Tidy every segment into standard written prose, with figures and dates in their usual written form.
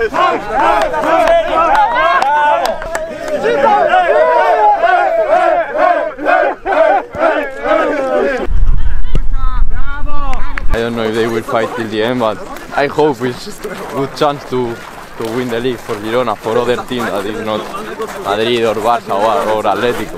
I don't know if they will fight till the end, but I hope it's a good chance to win the league for Girona, for other teams that is not Madrid or Barça or Atlético.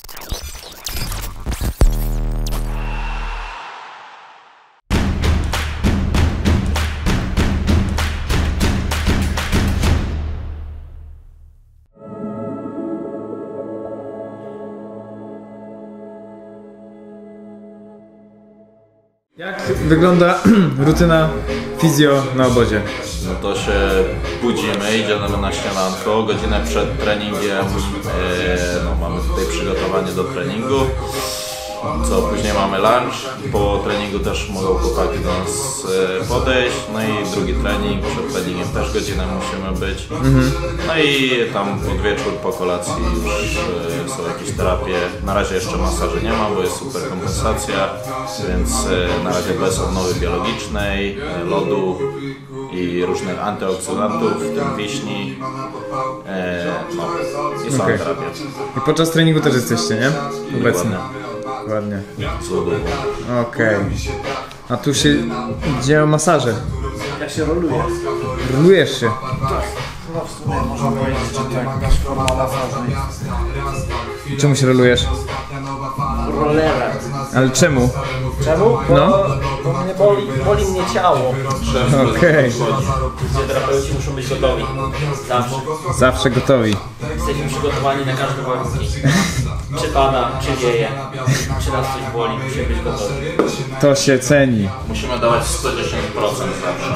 Jak wygląda rutyna fizjo na obozie? No to się budzimy, idziemy na śniadanko, godzinę przed treningiem, no mamy tutaj przygotowanie do treningu, co później mamy lunch, po treningu też mogą chłopaki do nas podejść, no i drugi trening, przed treningiem też godzinę musimy być, no i tam pod wieczór po kolacji już są jakieś terapie, na razie jeszcze masaży nie ma, bo jest super kompensacja, więc na razie bez odnowy biologicznej, lodu i różnych antyoksydantów, w tym wiśni, no i sama terapia. I podczas treningu też jesteście, nie? Obecnie. Ładnie. Okej. A tu się dzieją masaże. Ja się roluję. Rolujesz się? No w sumie można powiedzieć, że to jakaś forma masażu. Czemu się rolujesz? Rollerem. Ale czemu? Czemu? No. Bo mnie boli mnie ciało. Okej. Fizjoterapeuci muszą być gotowi. Zawsze. Zawsze gotowi. Jesteśmy przygotowani na każde warunki. Czy pada, czy wieje, czy nas coś boli, musimy być gotowi. To się ceni. Musimy dawać 110% zawsze.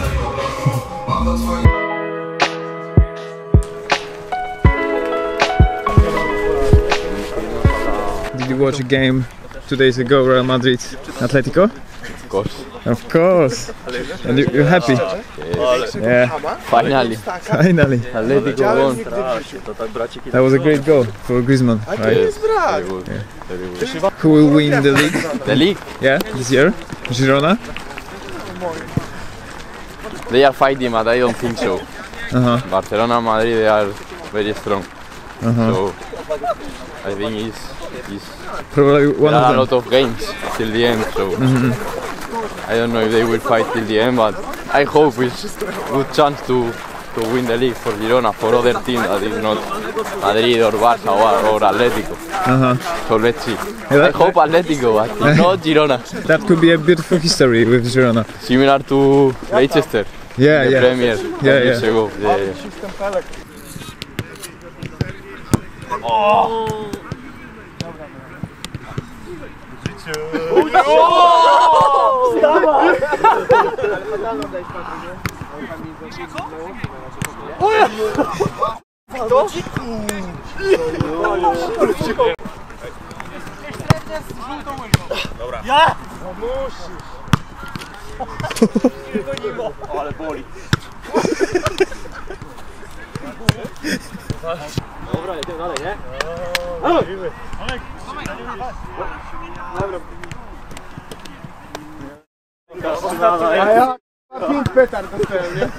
Did you watch a game 2 days ago, Real Madrid Atletico? Of course. Of course. And you're happy? Yeah. Finally. Finally. Atletico won. That was a great goal for Griezmann, right? Yes, very good. Very good. Who will win the league? The league, Yeah, this year? Girona? they are fighting, but I don't think so. Barcelona, Madrid, they are very strong. So I think it's Probably one there are a of lot them. of games till the end. So I don't know if they will fight till the end, but I hope it's a good chance to win the league for Girona, for other teams that is not Madrid or Barça or Atlético. So let's see. I hope Atlético, but not Girona. That could be a beautiful history with Girona. Similar to Leicester. Yeah, The yeah. Premier years ago. Yeah, yeah. Ale boli. Dobra, jedziemy dalej, nie? A ja 5 petard dostałem, nie?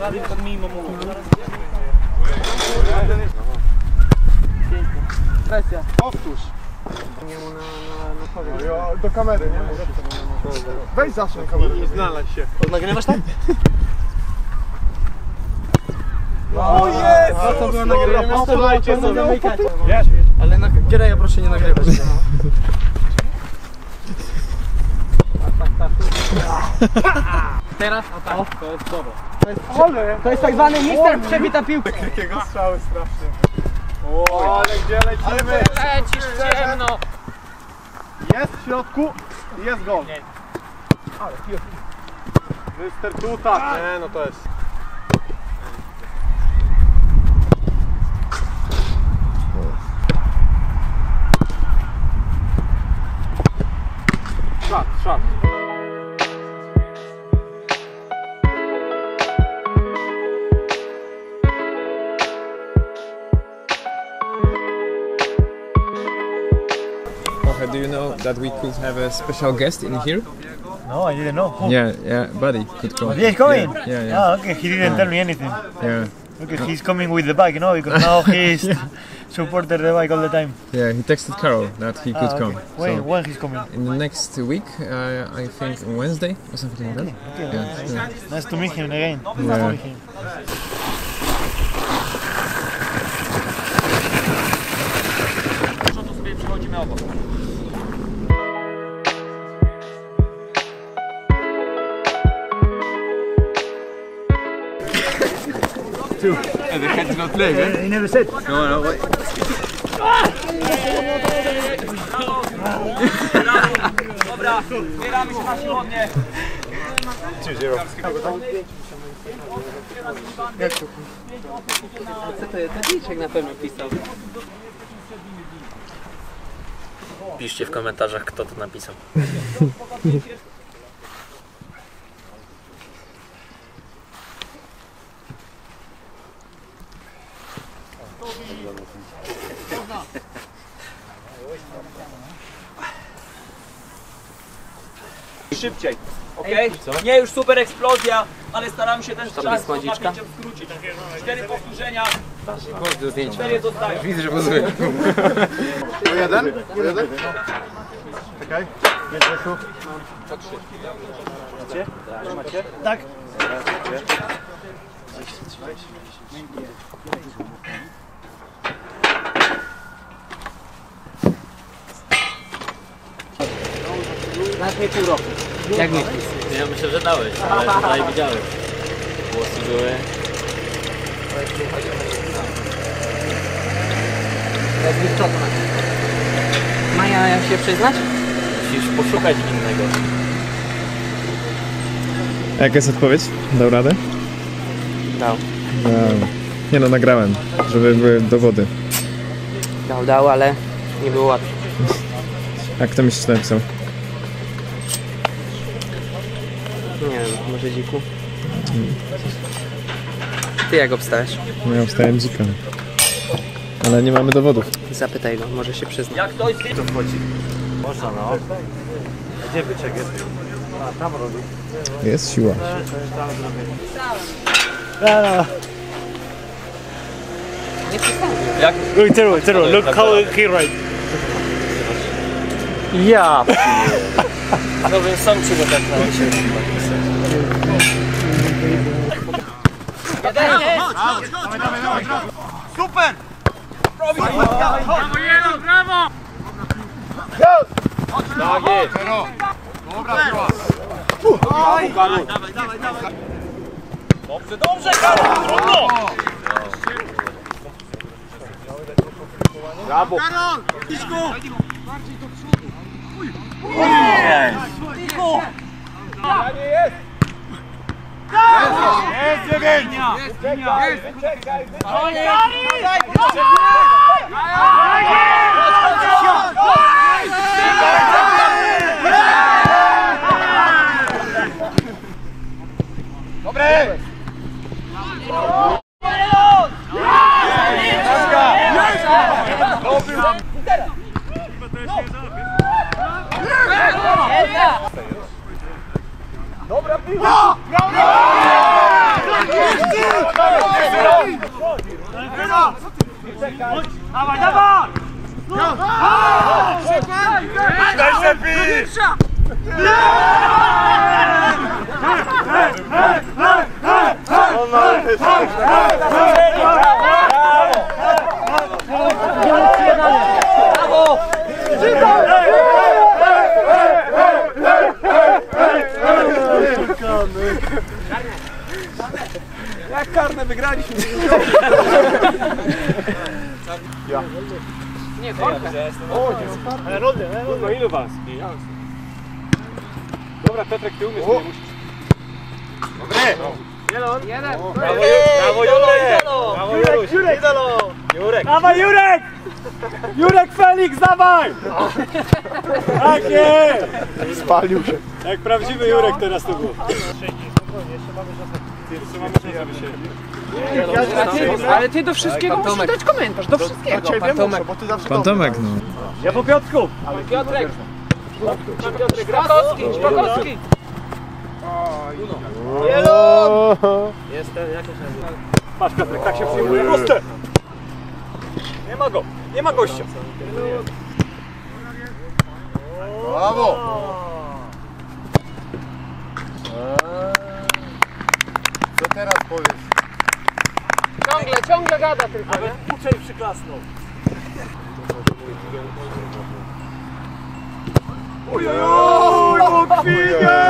Presja. Powtórz. Do kamery, nie? Weź zawsze kamerę. Nie znalazł się. Nagrywasz tam? O jest! A to było nagrywane. Słuchajcie, co zamykać. Ale na Giereja proszę nie nagrywać. Teraz o, To jest dobre. to jest tak zwany mister przebita piłka. Jakiego strzały strasznie. O, ale gdzie lecimy? Lecisz ciemno. Jest w środku i jest gol. Ale Mister Tuta. Nie, no to jest. Szat. Do you know that we could have a special guest in here? No, I didn't know. Who? Yeah, buddy could come. He's coming? Yeah. Ah, okay, he didn't tell me anything. Yeah, Because he's coming with the bike, you know, because now he's supported the bike all the time. yeah. He texted Carol that he could come. When he's coming? In the next week, I think on Wednesday or something like that. Okay, Yeah. nice to meet him again. Yeah. Nice to meet him. To sobie przechodzimy obok. And the head's not leg, eh? He never said. No, wait. Dobra, zbieramy się na siłownię. 3-0. Co to jest? Tadliczek na pewno pisał. Piszcie w komentarzach, kto to napisał. Szybciej, okej? Nie już super eksplozja, ale staramy się ten czas na napięciem skrócić. 4 powtórzenia, 4 zostają. Widzę, że pozwolę. Po jeden? Czekaj. Jest Grzesiu. Macie? Tak. Znasz mnie pół roku. Jak myślisz? Ja myślę, że dałeś, ale tutaj widziałeś. Włosy były. Maja się przyznać? Musisz poszukać innego. Jaka jest odpowiedź? Dał radę? Dał. Nie no, nagrałem, żeby były dowody. Dał, ale nie było łatwo. A kto mi się napisał? Nie wiem, może dziku. Ty jak obstałeś? No ja wstałem dzika. Ale nie mamy dowodów. Zapytaj go, może się przyzna. Jak ktoś to wchodzi? Można, no. Gdzie byczek jest? A, tam robi. Jest siła. No. Jak? Look, Tero, look how he ride. Ja! No więc sam przygotowałem się. Super! Tak jest. Dobra, była. Dobrze, Karol, trudno! Brawo. Jest 9! Czekaj! Dobre! Dobra piła! Dawaj, dawaj! Daj się pić! Jak karne wygraliśmy. Ja. Nie, korkę. No ilu was? Dobra, Petrek, ty umiesz, nie musisz. Jeden. Brawo, Jurek! Brawo, Juruś! Jurek! Dawaj, Jurek! Jurek Felix, dawaj! Tak jest! Spalił się. Jak prawdziwy Jurek teraz to było. Jeszcze mamy czas, żeby się... Ale ty do wszystkiego musisz dać komentarz, do wszystkiego. Pan Tomek. Pan Tomek, no. Ja po Piotrku! Piotrek. Piotrek, Szpakowski, Szpakowski. Jestem, jak to się nazywa? Masz Piotrek, tak się przyjmuje. Proste! Nie ma go, nie ma gościa. Brawo! Co teraz powiesz? Ciągle gada tylko, nie? Uczeń przyklasnął. Ojojoj, Łokwinie!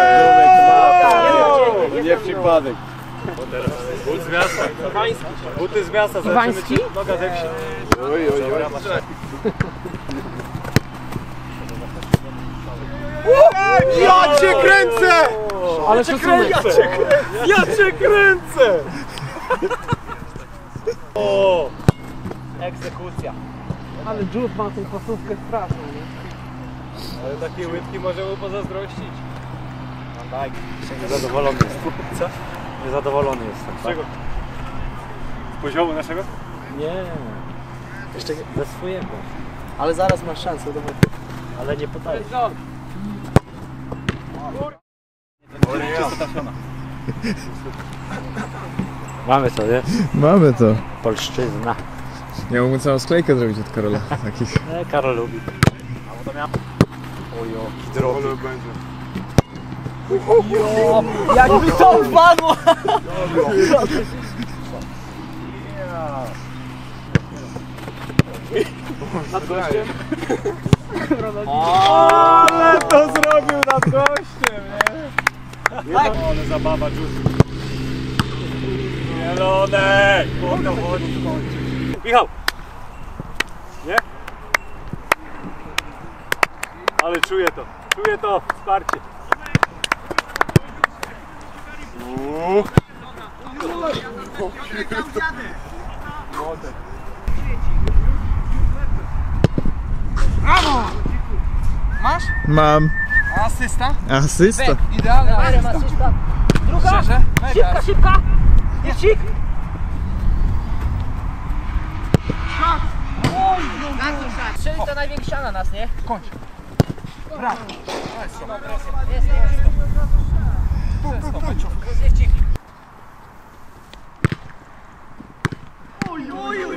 Nie przypadek. But z miasta. Buty z miasta. Iwański? Noga zewsi. Ja cię kręcę! Ale szacunek. Ja cię kręcę! O! Egzekucja. Ale Jude ma tą pasówkę straszną, nie? Ale takie łydki możemy pozazdrościć. Daj. Niezadowolony jestem. Co? Niezadowolony jestem. Z czego? Z poziomu naszego? Nie. Jeszcze ze swojego. Ale zaraz masz szansę do mety. Ale nie podajesz. Mamy to, nie? Mamy to. Polszczyzna. Ja mógłbym całą sklejkę zrobić od Karola. Takich. Karol lubi. Jakby to wpadło! Ale to zrobił nad gościem, nie? Ale zabawa Judy. Mielonek! Kurwa, chodzi skończyć. Michał! Nie? Ale czuję to, wsparcie. Masz? Mam. Asysta? Asysta. Idealny asysta. Druga? Szybka, szybka! Jewcik! Strzeli to największa na nas, nie? Kończ. Brawo. Jest. Jewcik. Oj.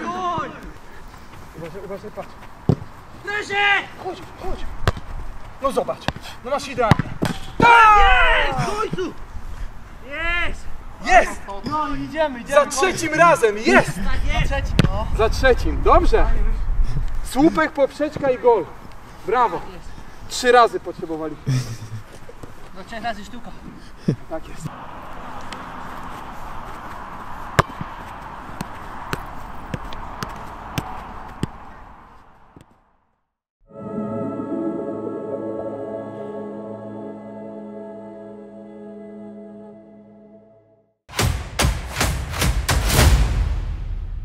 Uważaj, patrz. Leży! Chodź. No zobacz. No masz idealnie. Tak! Jest! W końcu! Jest! No idziemy. Za trzecim razem, jest! Za trzecim, no. Za trzecim, dobrze. Słupek, poprzeczka i gol. Brawo. 3 razy potrzebowali. No 3 razy sztuka. Tak jest.